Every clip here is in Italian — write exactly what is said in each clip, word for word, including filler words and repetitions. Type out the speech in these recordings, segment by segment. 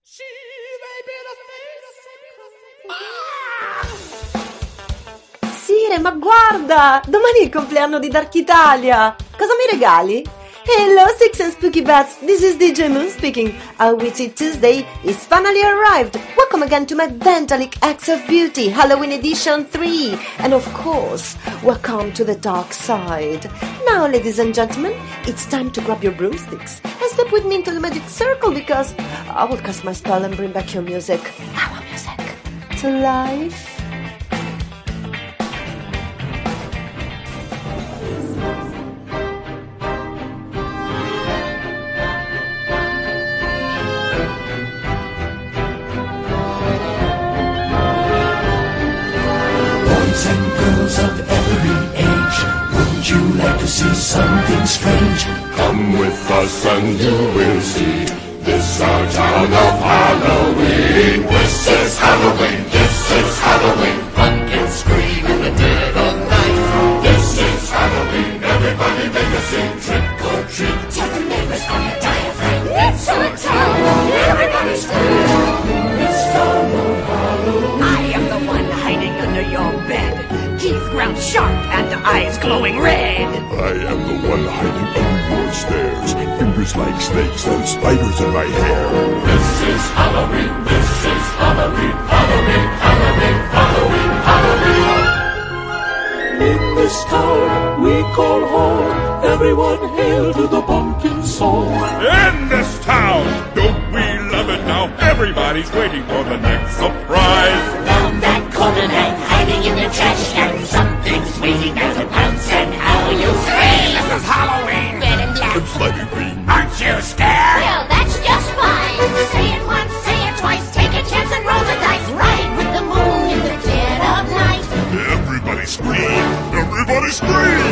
Sire, ma guarda! Domani è il compleanno di Dark Italia! Cosa mi regali? Hello, Six and Spooky Bats! This is D J Moon speaking. Our Witchy Tuesday is finally arrived! Welcome again to my Vandalic Acts of Beauty Halloween Edition three! And of course, welcome to the dark side! Now, ladies and gentlemen, it's time to grab your broomsticks and step with me into the magic circle because I will cast my spell and bring back your music, our music, to life. Of every age, wouldn't you like to see something strange? Come with us and you will see. This our town of Halloween. This is Halloween, this is Halloween. Pumpkins scream in the dead of night. This is Halloween, everybody make a scene. Trick or treat, tell the neighbors on your diaphragm. It's our town, everybody scream. This town of Halloween. I am the one hiding under your bed. Teeth ground sharp and eyes glowing red. I am the one hiding under your stairs. Fingers like snakes and spiders in my hair. This is Halloween, this is Halloween, Halloween, Halloween, Halloween, Halloween. In this town we call home. Everyone hail to the pumpkin song. In this town, don't we love it now? Everybody's waiting for the next surprise. Found that golden egg hiding in the trash can. Something's waiting there to pounce and how you scream. This is Halloween. Red and black. And slimy green. Aren't you scared? Well, that's just fine. Say it once, say it twice. Take a chance and roll the dice. Ride with the moon in the dead of night. Everybody scream! Everybody scream!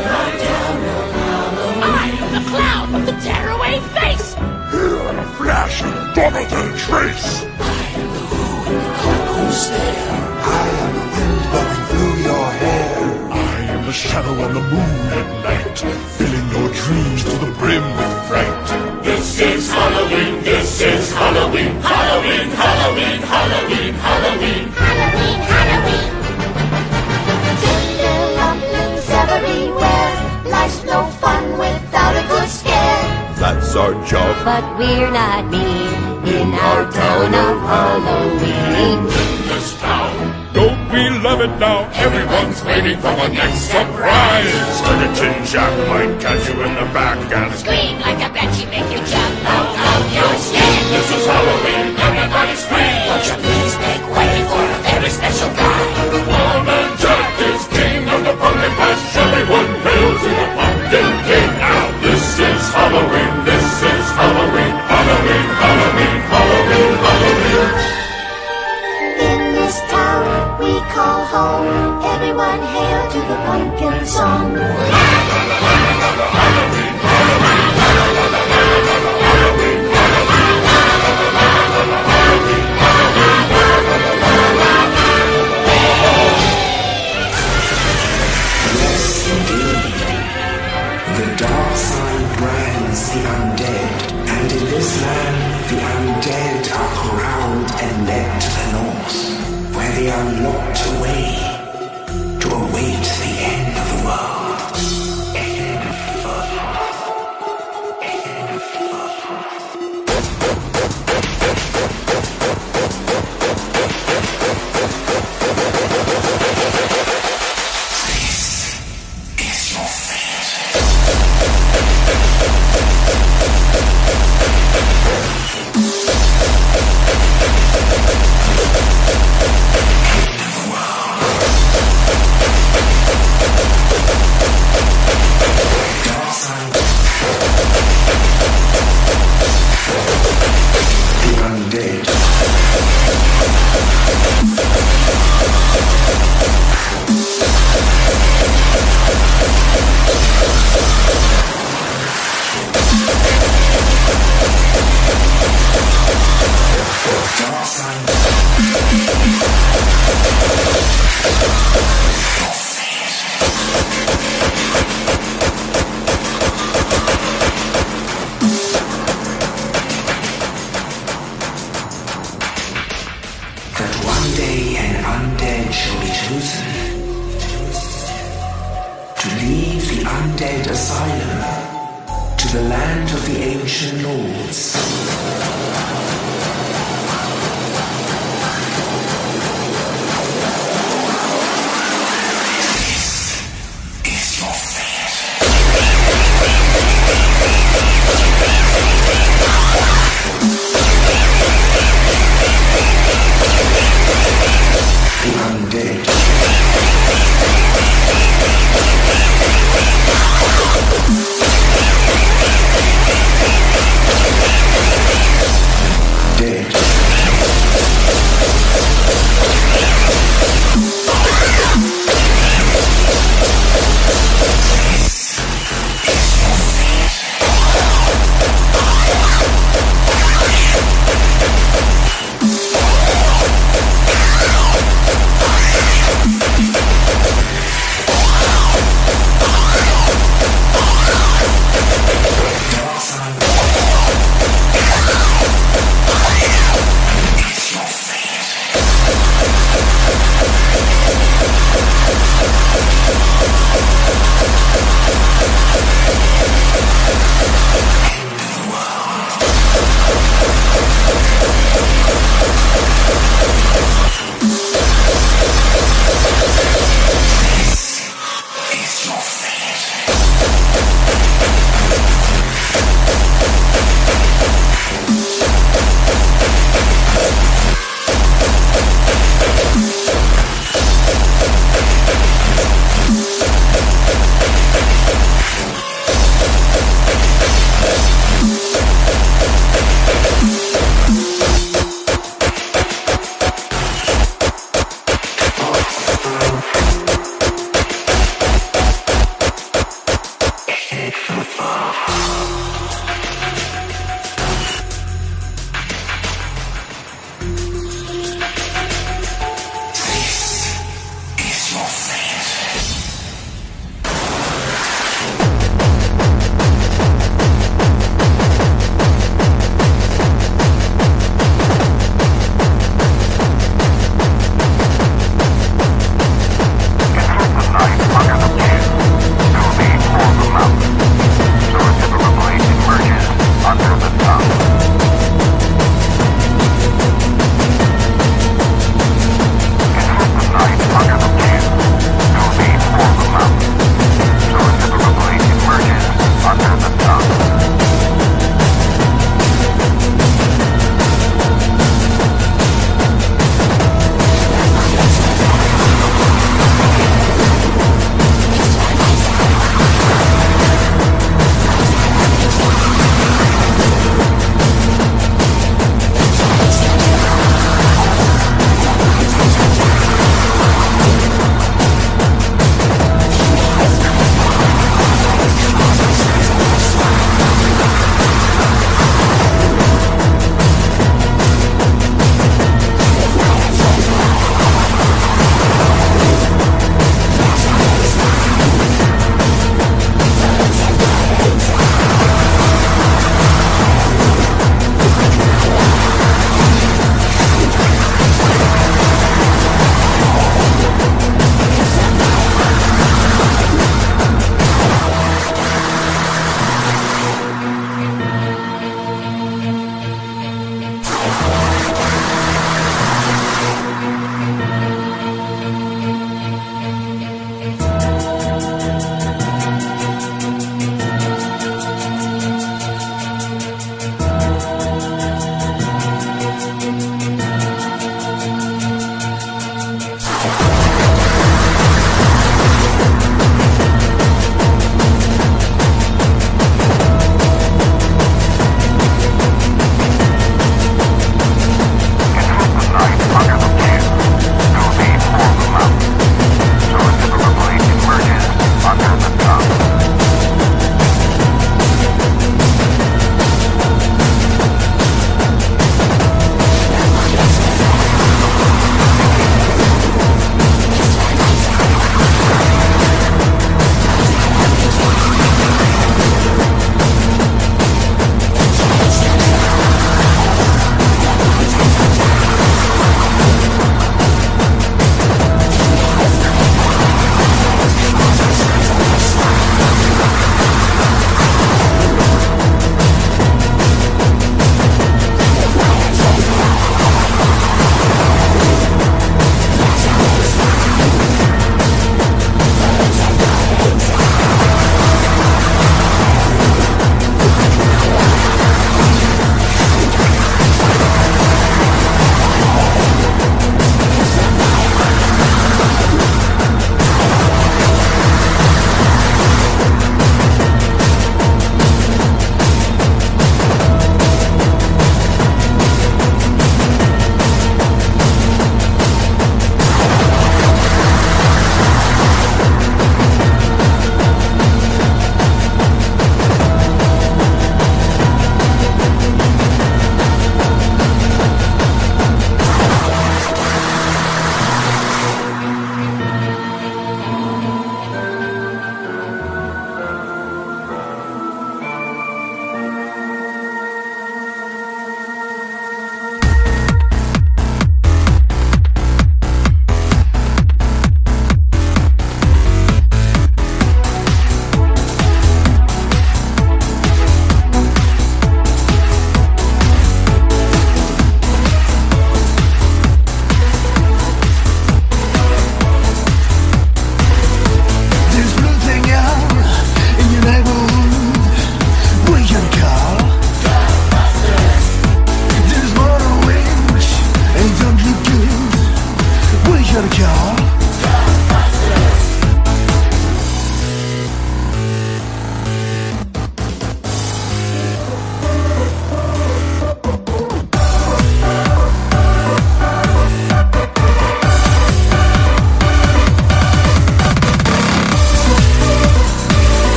I am the clown with the tearaway face. Here in a flash and double the trace. I am the who in the cold stare. I am the wind blowing through your hair. I am the shadow on the moon at night, filling your dreams to the brim with fright. This is Halloween, this is Halloween, Halloween, Halloween, Halloween, Halloween. Halloween, Halloween. Tinder rumblings everywhere. Life's no fun without a good scare. That's our job. But we're not mean in our town of Halloween. In this town, Don't we love it now? everyone's waiting for the next surprise. And a tin jack might catch you in the back and Scream like a banshee, make you jump out of your skin. this is Halloween, everybody scream. Won't you please make way for a very special guy? Lawman Jack is king of the pumpkin patch. Everyone hail to the pumpkin king. Now this is Halloween, this is Halloween, Halloween, Halloween, Halloween, Halloween. In this town we call home. Everyone hail to the pumpkin song. Yes, indeed. The dark side brands the undead, and in this land the undead are corralled and led to the north, where they are locked away to await the end of the world. This to the land of the ancient lords. The undead. Dead. Emerges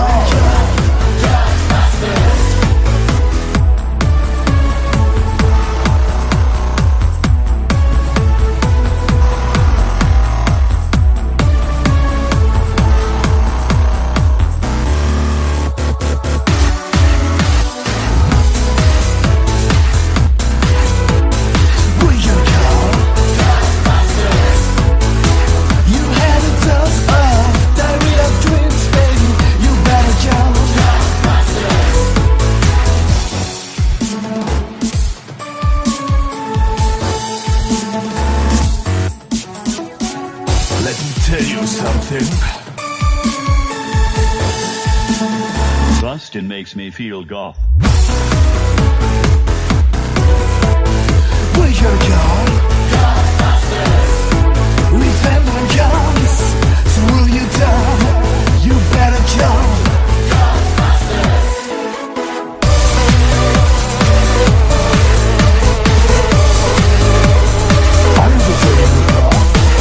Bustin' makes me feel goth. Where you go? Remember guns, throw you down. You better jump. I'm the terrible God.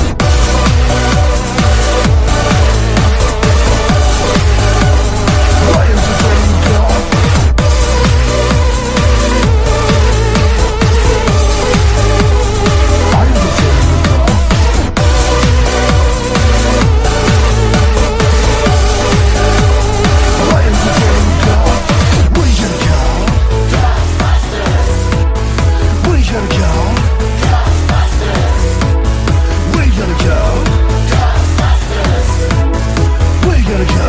Why is the terrible God? I'm the terrible God. Why is the terrible God? Where you go? Where you go? Where you go? Where you go?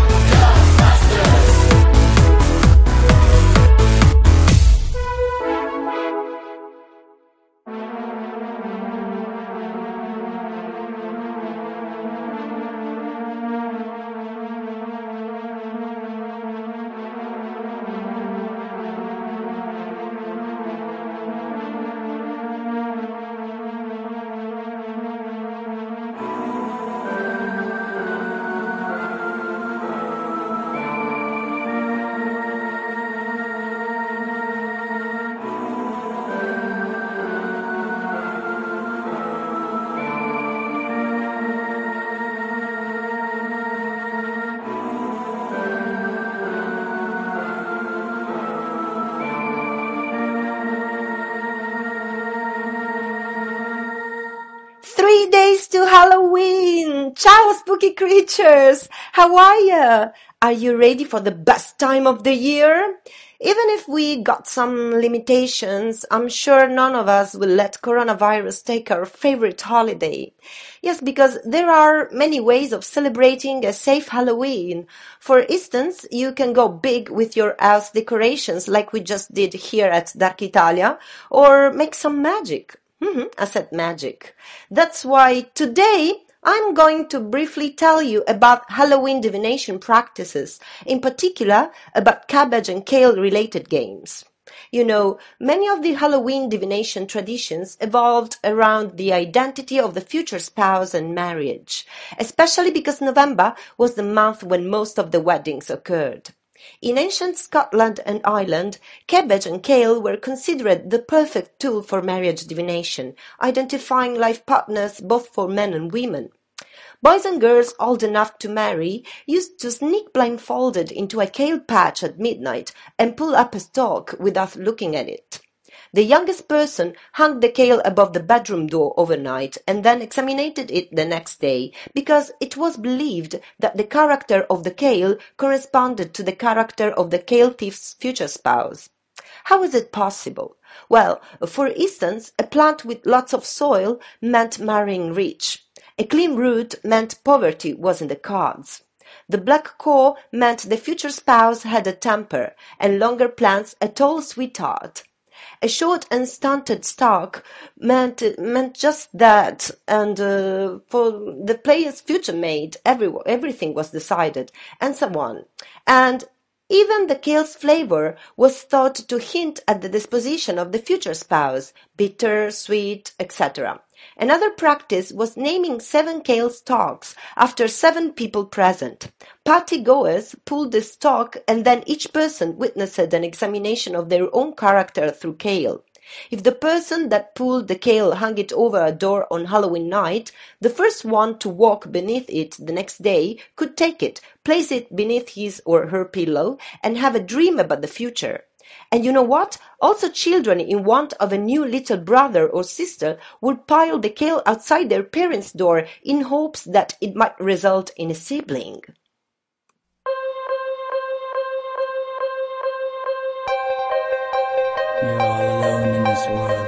Three days to Halloween! Ciao, spooky creatures! How are ya? Are you ready for the best time of the year? Even if we got some limitations, I'm sure none of us will let coronavirus take our favorite holiday. Yes, because there are many ways of celebrating a safe Halloween. For instance, you can go big with your house decorations like we just did here at Dark Italia, or make some magic. Mm-hmm, I said magic. That's why today I'm going to briefly tell you about Halloween divination practices, in particular about cabbage and kale related games. You know, many of the Halloween divination traditions evolved around the identity of the future spouse and marriage, especially because November was the month when most of the weddings occurred. In ancient Scotland and Ireland, cabbage and kale were considered the perfect tool for marriage divination, identifying life partners both for men and women. Boys and girls old enough to marry used to sneak blindfolded into a kale patch at midnight and pull up a stalk without looking at it. The youngest person hung the kale above the bedroom door overnight and then examined it the next day, because it was believed that the character of the kale corresponded to the character of the kale thief's future spouse. How is it possible? Well, for instance, a plant with lots of soil meant marrying rich. A clean root meant poverty was in the cards. The black core meant the future spouse had a temper, and longer plants a tall sweetheart. A short and stunted stalk meant meant just that, and uh, for the player's future mate, every, everything was decided, and so on. And even the kale's flavor was thought to hint at the disposition of the future spouse, bitter, sweet, et cetera. Another practice was naming seven kale stalks after seven people present. Party-goers pulled the stalk and then each person witnessed an examination of their own character through kale. If the person that pulled the kale hung it over a door on Halloween night, the first one to walk beneath it the next day could take it, place it beneath his or her pillow, and have a dream about the future. And you know what? Also children in want of a new little brother or sister would pile the kale outside their parents' door in hopes that it might result in a sibling. You're all alone in this world.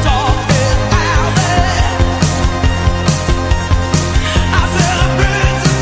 I celebrate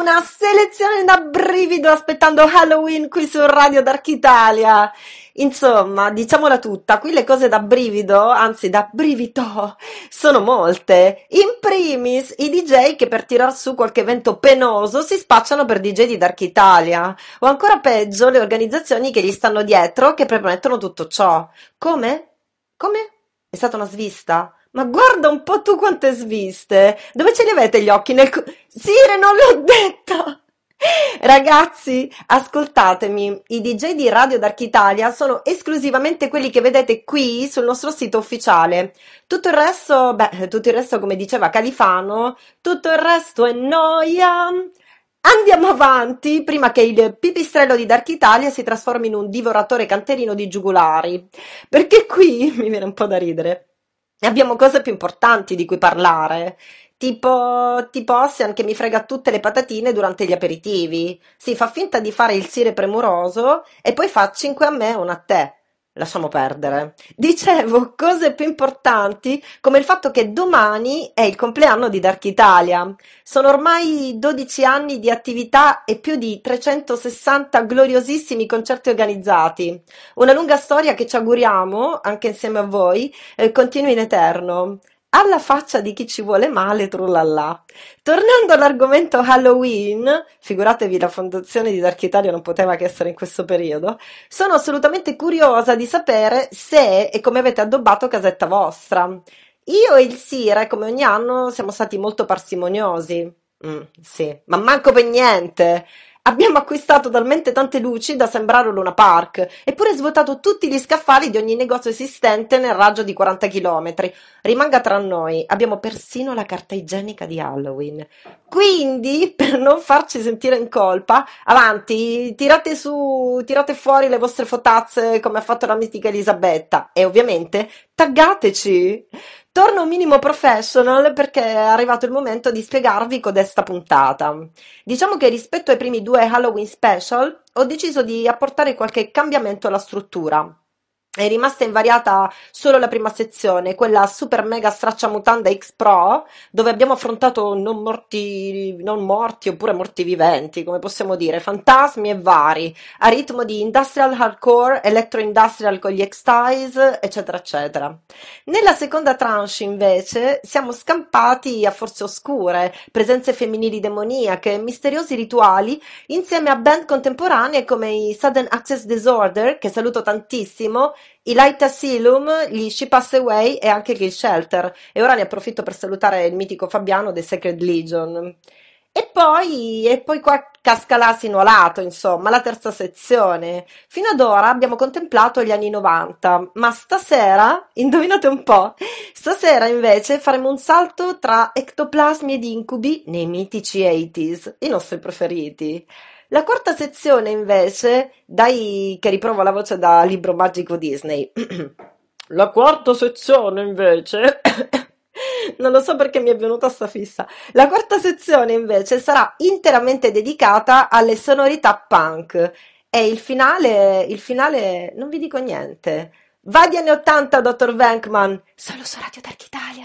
una selezione da brivido aspettando Halloween qui su Radio Dark Italia. Insomma, diciamola tutta, qui le cose da brivido, anzi da brivito, sono molte. In primis i D J che per tirar su qualche evento penoso si spacciano per D J di Dark Italia, o ancora peggio le organizzazioni che gli stanno dietro che premettono tutto ciò. Come? Come? È stata una svista? Ma guarda un po' tu quante sviste! Dove ce li avete gli occhi nel... Co- Sire, non l'ho detto! Ragazzi, ascoltatemi, i D J di Radio Dark Italia sono esclusivamente quelli che vedete qui sul nostro sito ufficiale. Tutto il resto, beh, tutto il resto come diceva Califano, tutto il resto è noia. Andiamo avanti prima che il pipistrello di Dark Italia si trasformi in un divoratore canterino di giugulari, perché qui mi viene un po' da ridere. Abbiamo cose più importanti di cui parlare. Tipo, tipo Ossian che mi frega tutte le patatine durante gli aperitivi. Si fa finta di fare il sire premuroso e poi fa cinque a me e una a te. Lasciamo perdere. Dicevo, cose più importanti come il fatto che domani è il compleanno di Dark Italia. Sono ormai dodici anni di attività e più di trecentosessanta gloriosissimi concerti organizzati. Una lunga storia che ci auguriamo, anche insieme a voi, eh, continui in eterno. Alla faccia di chi ci vuole male, trullallà. Tornando all'argomento Halloween, figuratevi la fondazione di Dark Italia non poteva che essere in questo periodo, sono assolutamente curiosa di sapere se e come avete addobbato casetta vostra. Io e il Sire, come ogni anno, siamo stati molto parsimoniosi. Mm, sì, ma manco per niente. Abbiamo acquistato talmente tante luci da sembrare un Luna Park, eppure svuotato tutti gli scaffali di ogni negozio esistente nel raggio di quaranta chilometri. Rimanga tra noi, abbiamo persino la carta igienica di Halloween. Quindi, per non farci sentire in colpa, avanti, tirate su, tirate fuori le vostre fotazze come ha fatto la mitica Elisabetta e ovviamente taggateci. Torno un minimo professional perché è arrivato il momento di spiegarvi codesta puntata. Diciamo che rispetto ai primi due Halloween special ho deciso di apportare qualche cambiamento alla struttura. È rimasta invariata solo la prima sezione, quella super mega stracciamutanda X Pro, dove abbiamo affrontato non morti, non morti oppure morti viventi, come possiamo dire, fantasmi e vari, a ritmo di industrial hardcore, electro industrial con gli X-Ties, eccetera eccetera. Nella seconda tranche invece siamo scampati a forze oscure, presenze femminili demoniache, misteriosi rituali, insieme a band contemporanee come i Sudden Access Disorder, che saluto tantissimo, i Light Asylum, gli She Pass Away e anche Kill Shelter. E ora ne approfitto per salutare il mitico Fabiano dei Sacred Legion. E poi, e poi qua casca l'asino alato, insomma, la terza sezione. Fino ad ora abbiamo contemplato gli anni novanta, ma stasera, indovinate un po', stasera invece faremo un salto tra ectoplasmi ed incubi nei mitici ottanta, i nostri preferiti. La quarta sezione invece, dai che riprovo la voce da libro magico Disney. La quarta sezione invece, non lo so perché mi è venuta sta fissa, la quarta sezione invece sarà interamente dedicata alle sonorità punk e il finale, il finale, non vi dico niente. Va di anni ottanta, dottor Venkman, solo su Radio Dark Italia.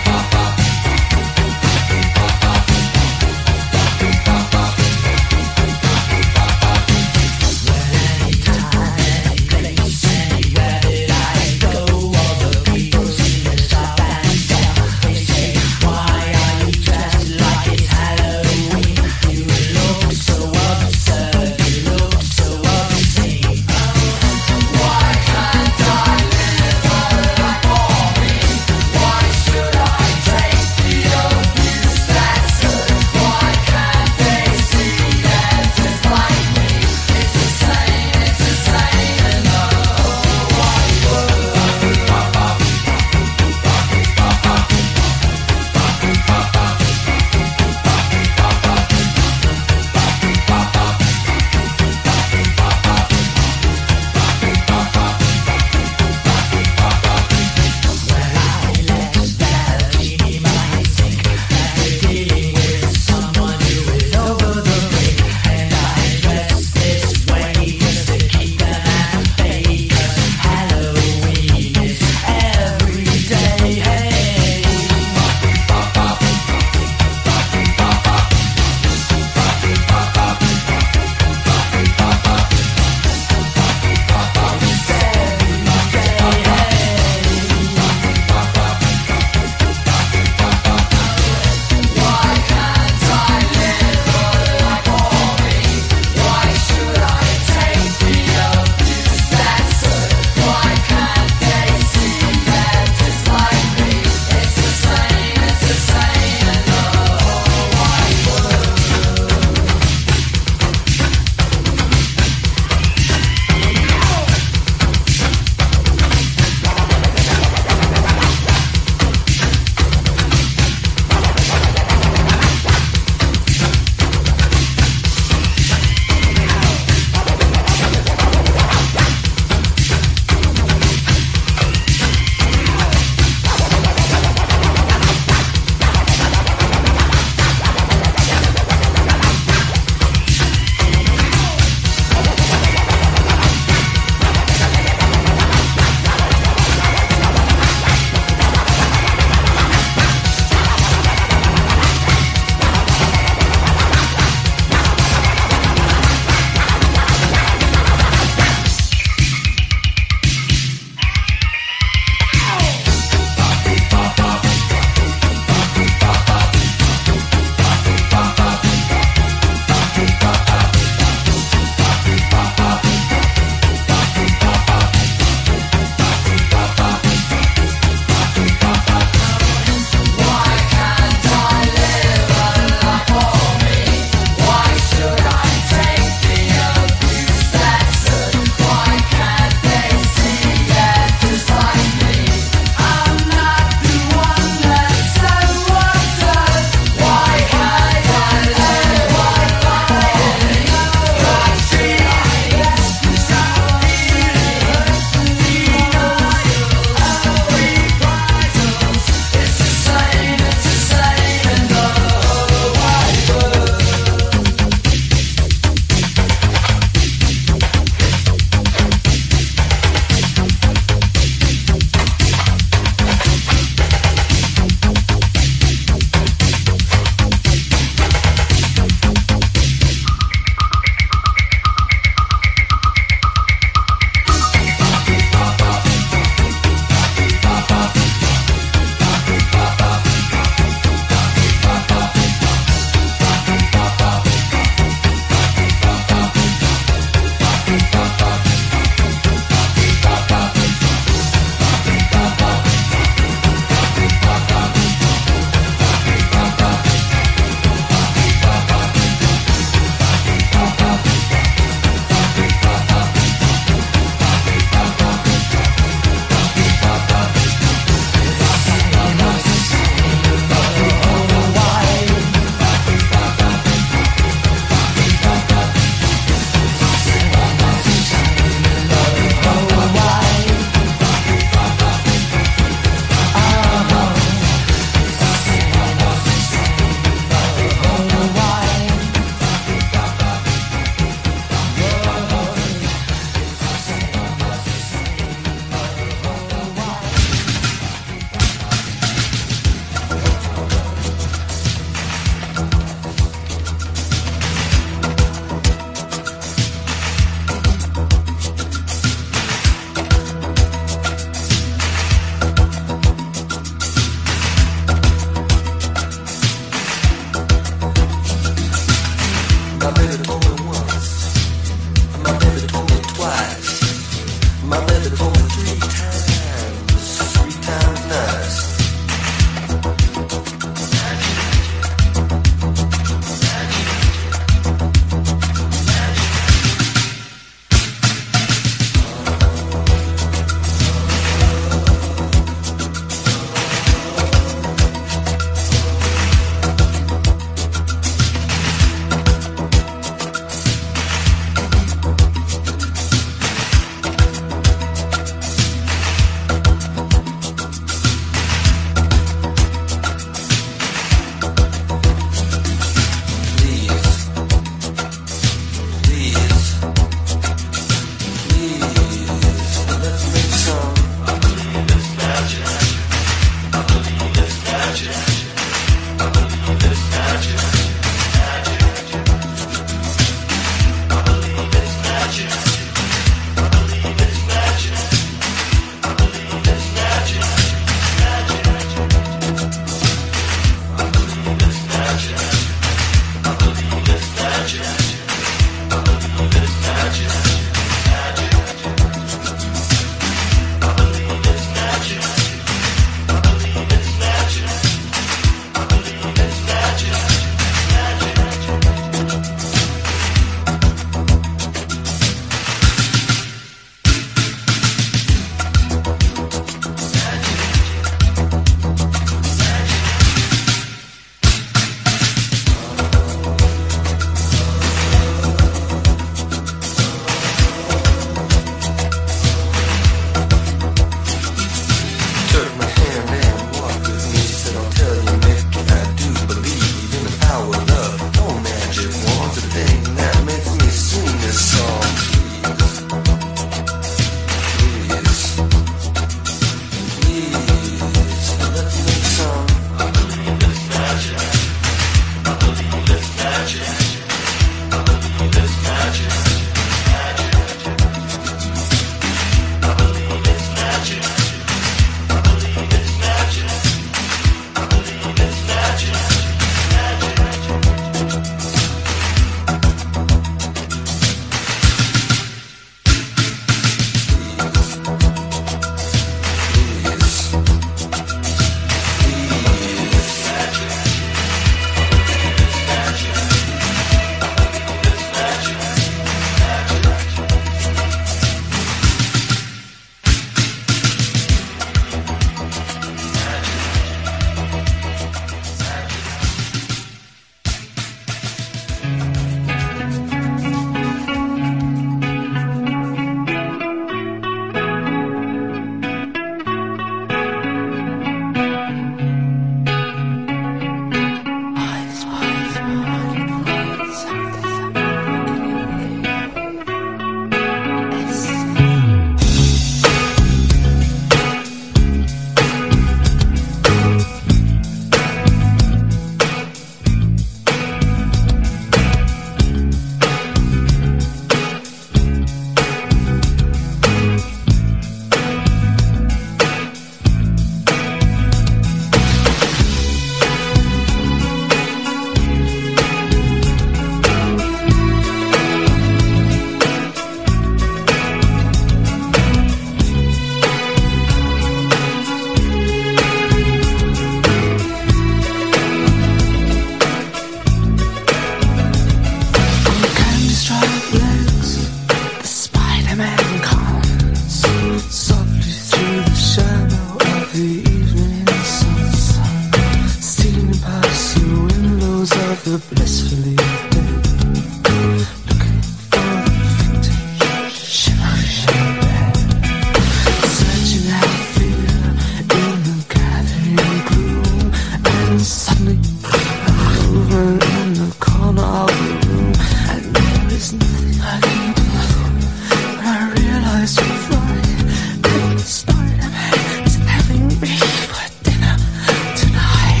the blissfully dead, looking for the victim, shivering in bed, searching out fear in the gathering gloom, and suddenly movement in the corner of the room, and there is nothing I can do. When I realize you're flying, and Spider-Man is having me for dinner tonight.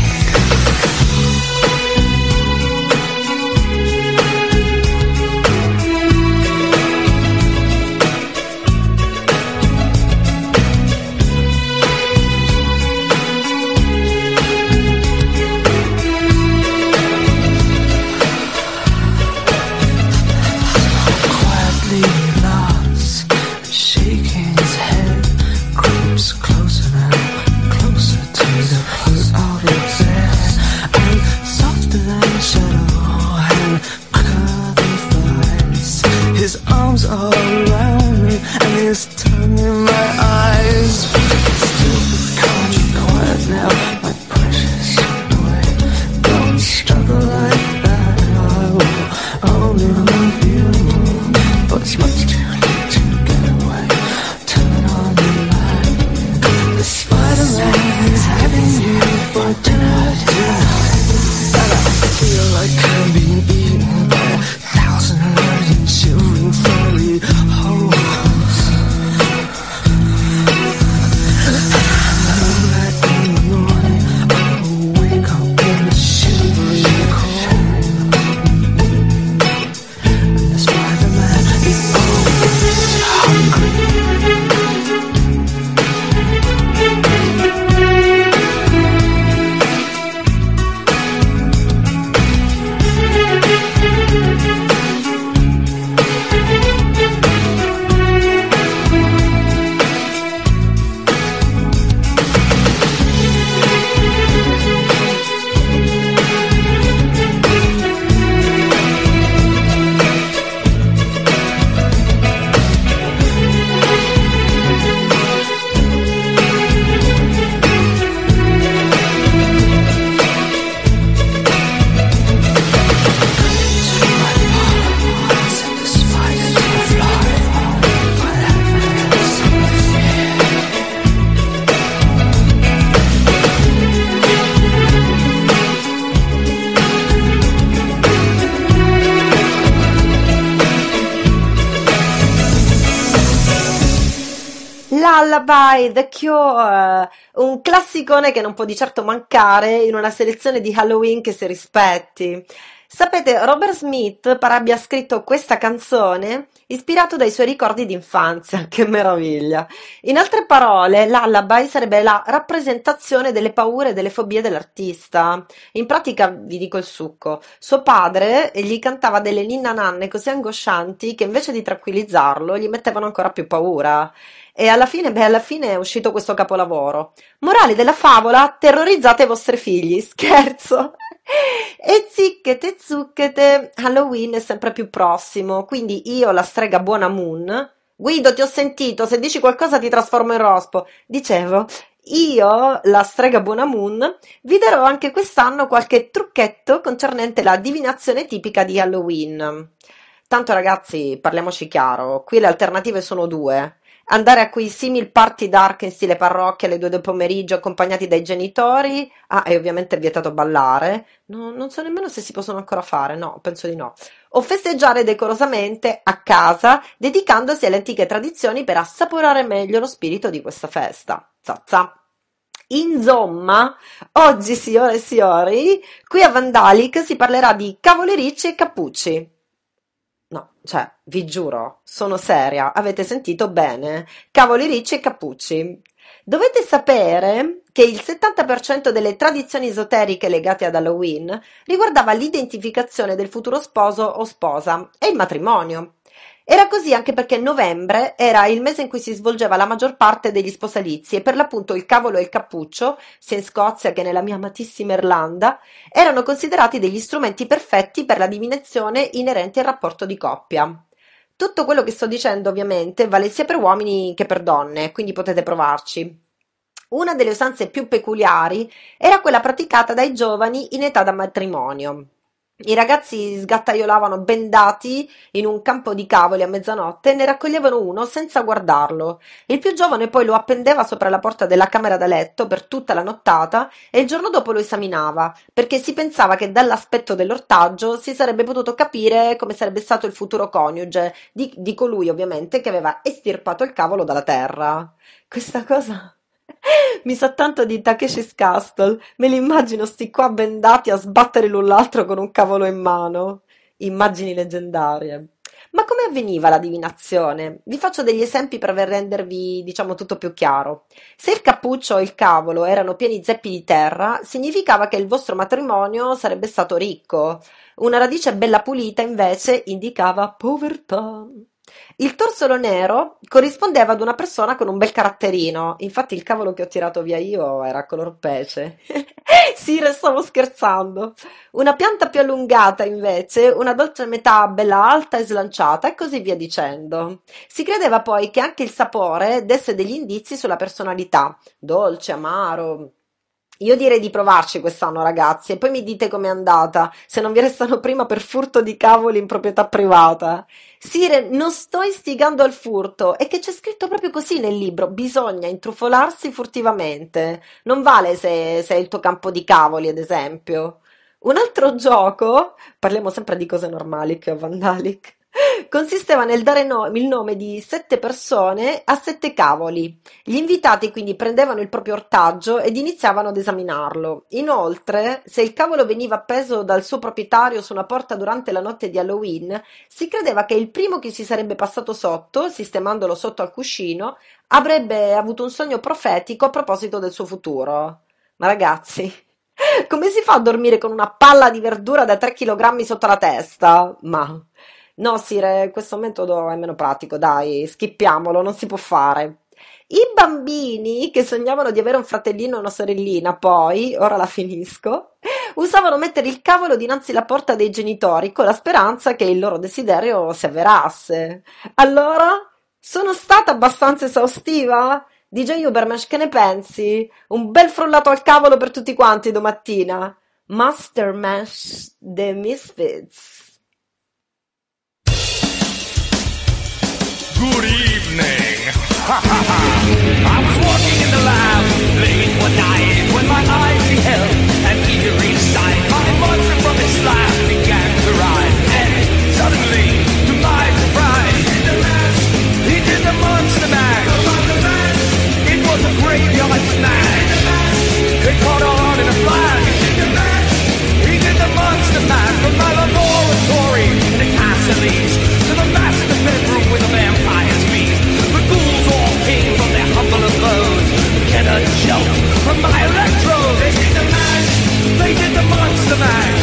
Quietly laughs, shaking his head, creeps closer now, closer to the foot of his bed, and softer than a shadow, and quicker than flies. His arms are around me, and his tongue in my eyes. Still, can't you quiet now, my precious boy? Don't struggle like that, I will only love you. But it's much too late to get away. Turn on the light. The Spider-Man is having you for dinner tonight. And I feel like I'm being eaten by a thousand million shivering furry holes. Right in the morning, I will wake up in the shivering cold. And the Spider-Man is always hungry. Lullaby, The Cure, un classicone che non può di certo mancare in una selezione di Halloween che si rispetti. Sapete, Robert Smith pare abbia scritto questa canzone ispirato dai suoi ricordi di infanzia, che meraviglia. In altre parole, Lullaby sarebbe la rappresentazione delle paure e delle fobie dell'artista. In pratica, vi dico il succo, suo padre gli cantava delle ninna nanne così angoscianti che invece di tranquillizzarlo gli mettevano ancora più paura. E alla fine, beh, alla fine è uscito questo capolavoro. Morale della favola, terrorizzate i vostri figli, scherzo. E zicchete, zucchete, Halloween è sempre più prossimo, quindi io, la strega buona Moon, Guido ti ho sentito, se dici qualcosa ti trasformo in rospo, dicevo, io, la strega buona Moon, vi darò anche quest'anno qualche trucchetto concernente la divinazione tipica di Halloween. Tanto ragazzi, parliamoci chiaro, qui le alternative sono due. Andare a quei simil party dark in stile parrocchia alle due del pomeriggio accompagnati dai genitori. Ah, e ovviamente è vietato ballare. No, non so nemmeno se si possono ancora fare, no, penso di no. O festeggiare decorosamente a casa, dedicandosi alle antiche tradizioni per assaporare meglio lo spirito di questa festa. Zazza. Insomma, oggi, signore e signori, qui a Vandalic si parlerà di cavolericci e cappucci. No, cioè, vi giuro, sono seria, avete sentito bene? Cavoli ricci e cappucci. Dovete sapere che il settanta per cento delle tradizioni esoteriche legate ad Halloween riguardava l'identificazione del futuro sposo o sposa e il matrimonio. Era così anche perché novembre era il mese in cui si svolgeva la maggior parte degli sposalizi e per l'appunto il cavolo e il cappuccio, sia in Scozia che nella mia amatissima Irlanda, erano considerati degli strumenti perfetti per la divinazione inerente al rapporto di coppia. Tutto quello che sto dicendo ovviamente vale sia per uomini che per donne, quindi potete provarci. Una delle usanze più peculiari era quella praticata dai giovani in età da matrimonio. I ragazzi sgattaiolavano bendati in un campo di cavoli a mezzanotte e ne raccoglievano uno senza guardarlo. Il più giovane poi lo appendeva sopra la porta della camera da letto per tutta la nottata e il giorno dopo lo esaminava, perché si pensava che dall'aspetto dell'ortaggio si sarebbe potuto capire come sarebbe stato il futuro coniuge di, di colui ovviamente che aveva estirpato il cavolo dalla terra. Questa cosa mi sa tanto di Takeshi's Castle, me li immagino sti qua bendati a sbattere l'un l'altro con un cavolo in mano. Immagini leggendarie. Ma come avveniva la divinazione? Vi faccio degli esempi per rendervi, diciamo, tutto più chiaro. Se il cappuccio o il cavolo erano pieni zeppi di terra, significava che il vostro matrimonio sarebbe stato ricco. Una radice bella pulita, invece, indicava povertà. Il torsolo nero corrispondeva ad una persona con un bel caratterino. Infatti il cavolo che ho tirato via io era color pece. Sì, stavo scherzando. Una pianta più allungata, invece, una dolce metà bella alta e slanciata, e così via dicendo. Si credeva poi che anche il sapore desse degli indizi sulla personalità. Dolce, amaro. Io direi di provarci quest'anno, ragazzi, e poi mi dite com'è andata, se non vi restano prima per furto di cavoli in proprietà privata. Sire, non sto istigando al furto, è che c'è scritto proprio così nel libro, bisogna intrufolarsi furtivamente. Non vale se, se è il tuo campo di cavoli, ad esempio. Un altro gioco, parliamo sempre di cose normali che ho Vandalic, consisteva nel dare no- il nome di sette persone a sette cavoli. Gli invitati quindi prendevano il proprio ortaggio ed iniziavano ad esaminarlo. Inoltre, se il cavolo veniva appeso dal suo proprietario su una porta durante la notte di Halloween, si credeva che il primo che si sarebbe passato sotto, sistemandolo sotto al cuscino, avrebbe avuto un sogno profetico a proposito del suo futuro. Ma ragazzi, come si fa a dormire con una palla di verdura da tre chilogrammi sotto la testa? Ma... No, Sire, questo metodo è meno pratico, dai, schippiamolo, non si può fare. I bambini che sognavano di avere un fratellino o una sorellina, poi, ora la finisco, usavano mettere il cavolo dinanzi alla porta dei genitori con la speranza che il loro desiderio si avverasse. Allora, sono stata abbastanza esaustiva? D J Ubermesh, che ne pensi? Un bel frullato al cavolo per tutti quanti domattina. Master Mash The Misfits. Good evening. I was walking in the lab late one night when my eyes beheld an eerie sight. A monster from its slab began to rise, and suddenly, to my surprise, he did the monster mash. It was a graveyard smash. It caught on in a flash. He did the monster mash from my laboratory in the castle east to the master bedroom with a vampire's feet. The ghouls all came from their humble abodes to get a jolt from my electrode. They did the mash. They did the monster mash.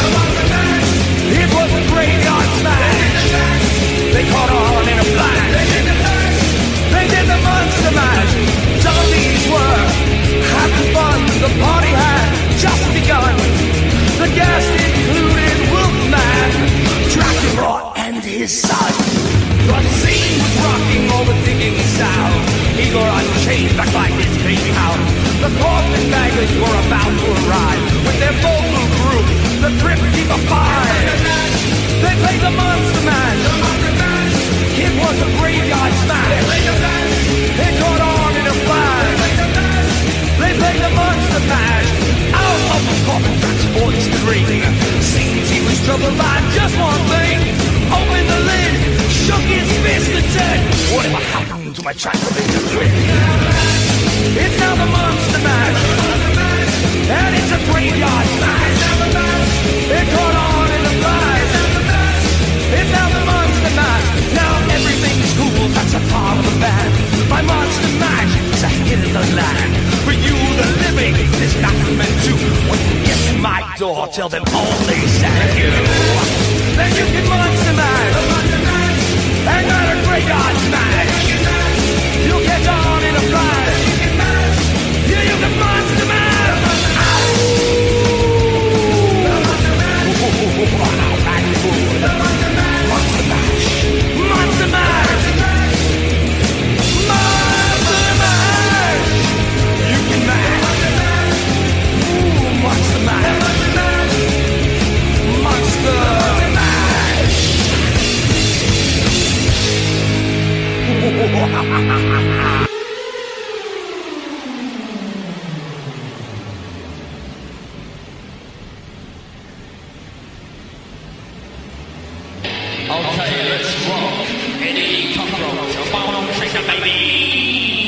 It was a graveyard smash. They caught on in a flash. They did the mash. They did the monster mash. Zombies were having fun. The party had just begun. The guest included Wolfman, Dracula, and his son. The scene was rocking, all the digging sound. Igor Unchained back like his baby house. The coffin baggers were about to arrive with their vocal group, the Crypt Keeper Five. They played the Monster Mash. It was a graveyard smash. It caught on in a flash. They played the Monster Mash. Out of the coffin, Drax's voice to ring. Seems he was troubled by just one thing. Opened the lid, shook his fist and said, whatever happened to my tranquilizer twin? It's now the Monster Mash, and it's a graveyard smash. It caught on in the flash. It's now the Monster Mash. Now everything's cool, that's a part of the band. My Monster Mash is a hit in the land. For you, the living, this bathroom and two. When you get to my door, tell them only thank you. Then you can Monster Mash, and not a graveyard smash. You'll get on in a flash. Yeah, you can Monster Mash. Monster Mash. Monster Mash. Monster Mash. You can mash. Ooh, Monster Mash. Monster Okay, let's rock. Any cockroach, a bone shaker, baby.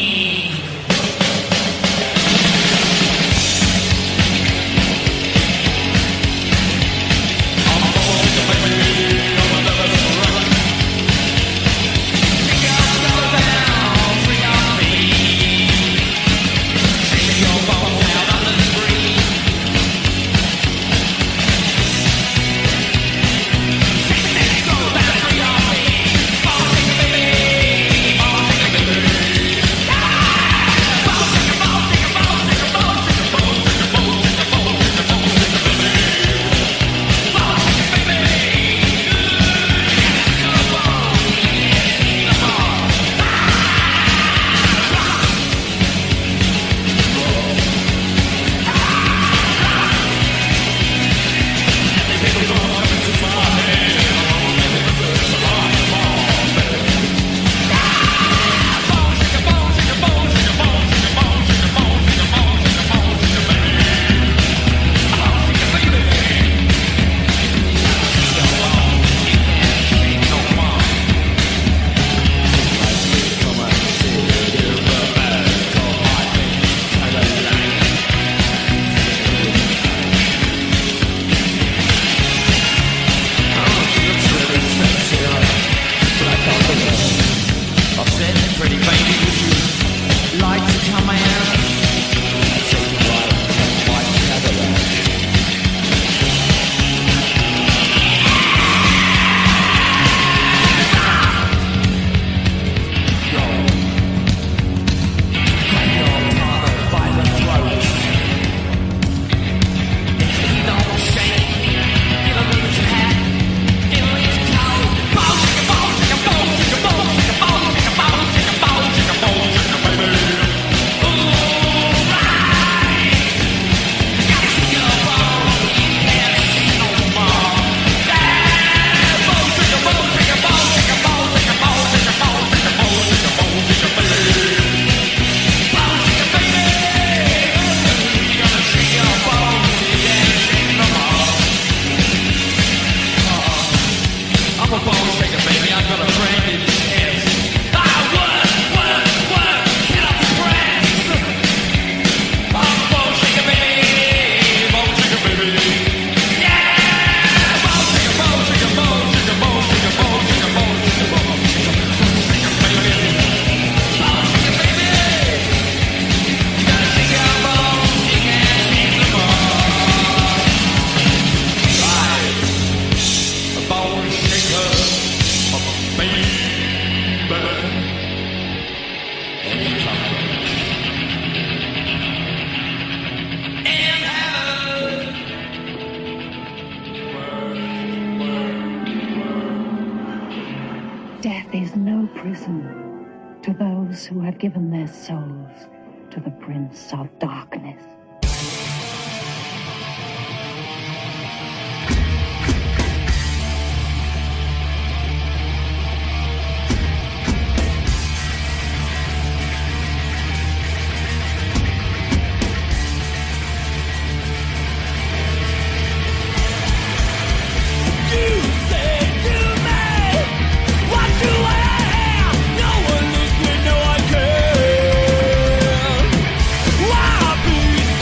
Death is no prison to those who have given their souls to the Prince of Darkness. Why be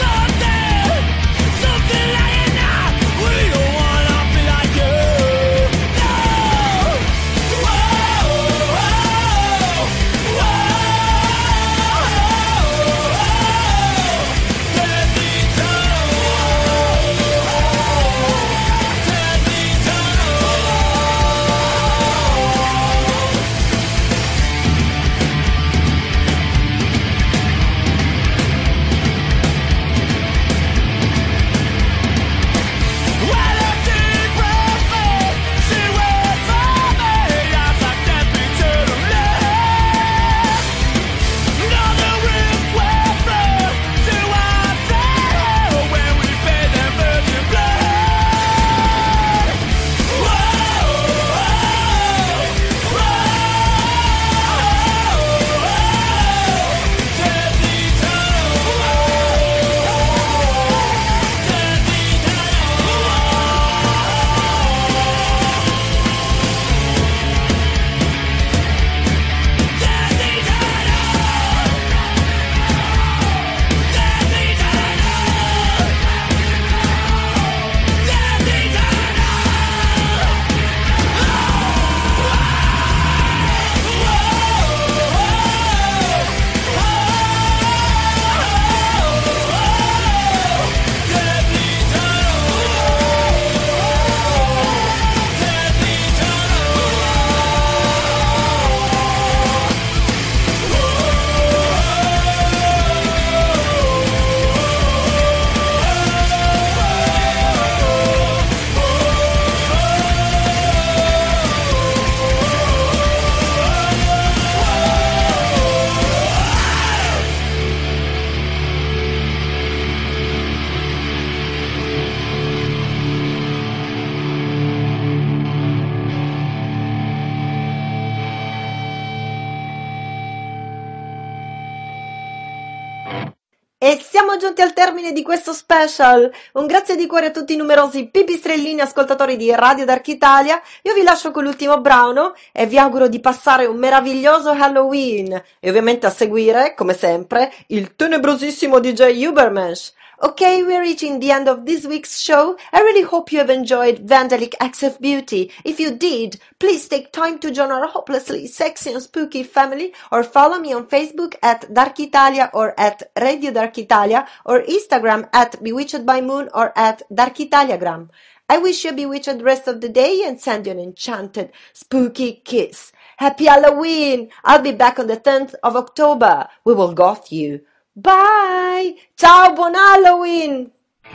E siamo giunti al termine di questo special. Un grazie di cuore a tutti i numerosi pipistrellini ascoltatori di Radio Dark Italia. Io vi lascio con l'ultimo brano e vi auguro di passare un meraviglioso Halloween. E ovviamente a seguire, come sempre, il tenebrosissimo D J Ubermensch. Okay, we're reaching the end of this week's show. I really hope you have enjoyed Vandalic Acts of Beauty. If you did, please take time to join our hopelessly sexy and spooky family or follow me on Facebook at Dark Italia or at Radio Dark Italia or Instagram at Bewitched by Moon or at Dark Italiagram. I wish you a bewitched rest of the day and send you an enchanted, spooky kiss. Happy Halloween! I'll be back on the tenth of October. We will goth you. Bye! Ciao, buon Halloween!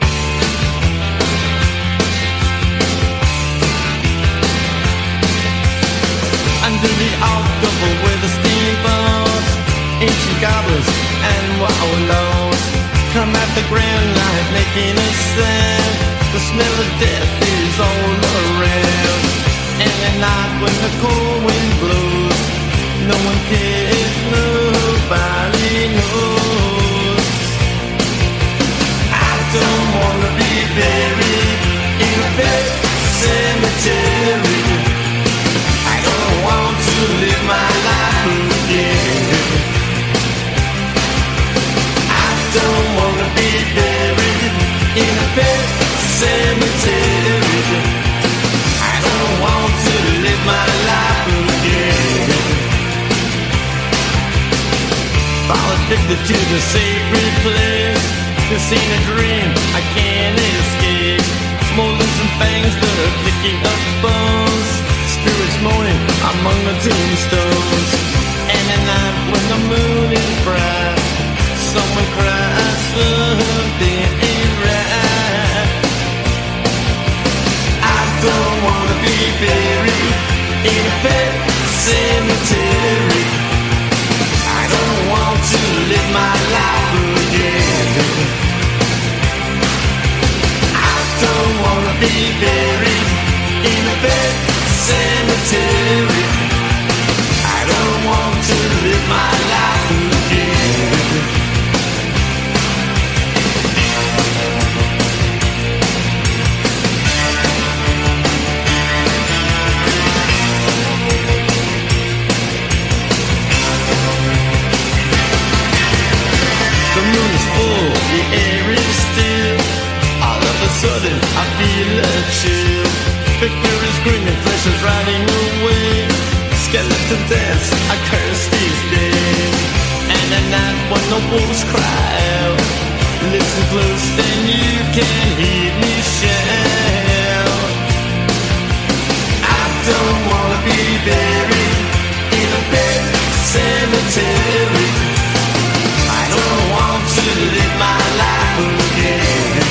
Under the October with the steamboats, ancient goblins and wallows come at the grand light making a sound. The smell of death is all around. And at night when the cold wind blows, no one cares, nobody knows. I don't wanna be buried in a pet cemetery. I don't want to live my life again. I don't wanna be buried in a pet cemetery. I don't want to live my life again. Fall addicted to the sacred place. This ain't a dream, I can't escape. Moldings and fangs that are picking up bones. Spirits moaning among the tombstones. And at night when the moon is bright, someone cries something ain't right. I don't wanna be buried in a pet cemetery. I don't want to live my life again. I don't wanna be buried in a pet cemetery. I don't want to live my life again. The moon is full, the air is still. All of a sudden I feel a chill. Victor is grinning, flesh is riding away. Skeleton dance, I curse these days. And at night when the wolves cry out, listen close then you can hear me shout. I don't wanna be buried in a pet cemetery. I don't want to live my life again.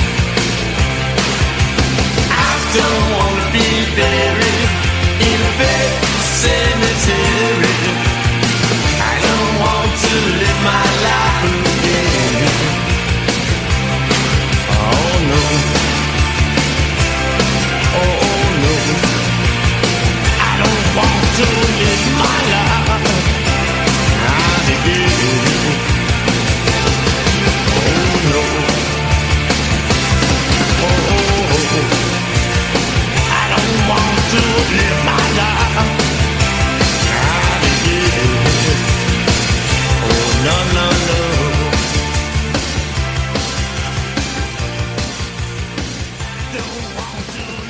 I don't wanna be buried in a pet cemetery. I don't want to live my life again. Oh no. Oh no. I don't want to live my life again. Oh no. Oh, I don't want to live my life again. Oh no, no, no. Don't want to